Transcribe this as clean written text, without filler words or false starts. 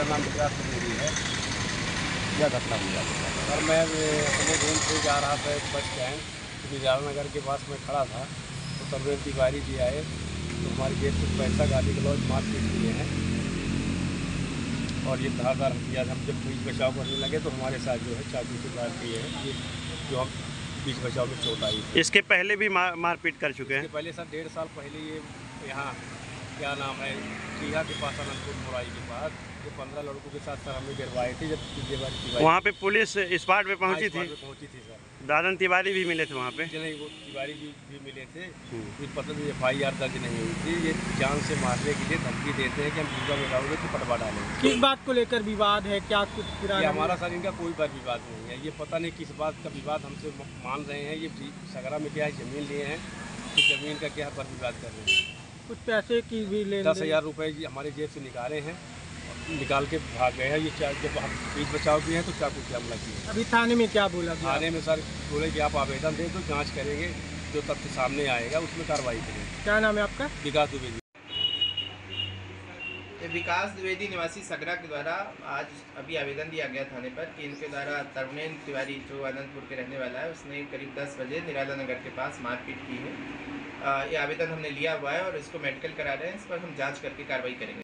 मेरा नाम विकास त्रिवेदी है। यह घटना हुई है और मैं अपने रूम से जा रहा था एक बस स्टैंड विद्याल नगर के पास में खड़ा था तो तबीर तिवारी जी आए तो हमारे गेट से पैसा गाली गलौज मारपीट किए हैं और ये धारदार हथियार हम जब बीच बचाव करने लगे तो हमारे साथ जो है चाकू से वार किए हैं। ये जो हम बीच बचाव में चोट आई। इसके पहले भी मारपीट कर चुके हैं? पहले सर 1.5 साल पहले ये यहाँ क्या नाम है टीहा के पास अनंतपुर मोराई के पास ये 15 लड़कों के साथ सर हमें गिरवाए थे। जब वहाँ पे पुलिस स्पॉट पे पहुँची थी सर। दादन तिवारी भी मिले थे वहाँ पे? नहीं, वो तिवारी जी भी मिले थे। फिर पता नहीं FIR दर्ज नहीं हुई थी। ये जान से मारने के लिए धमकी देते हैं कि हम जीवा बताओगे तो पटवा डालेंगे। किस बात को लेकर विवाद है? क्या कुछ ये हमारा सर इनका कोई बात विवाद नहीं है। ये पता नहीं किस बात का विवाद हमसे मान रहे हैं। ये सगरा में क्या है ज़मीन लिए हैं तो ज़मीन का क्या पर विवाद कर रहे हैं। कुछ पैसे की भी ले 10,000 रुपये हमारे जेब से निकाले हैं, निकाल के भाग गए हैं। ये जब हम बीच बचाव किए हैं तो चाकू से हमला किए। अभी थाने में क्या बोला? थाने में सर बोले कि आप आवेदन दें तो जांच करेंगे, जो तथ्य सामने आएगा उसमें कार्रवाई करेंगे। क्या नाम है आपका? विकास द्विवेदी। विकास द्विवेदी निवासी सगरा के द्वारा आज अभी आवेदन दिया गया थाने पर कि इनके द्वारा तरुणेन तिवारी जो अनंतपुर के रहने वाला है उसने करीब 10 बजे निराला नगर के पास मारपीट की है। ये आवेदन हमने लिया हुआ है और इसको मेडिकल करा रहे हैं। इस पर हम जांच करके कार्रवाई करेंगे।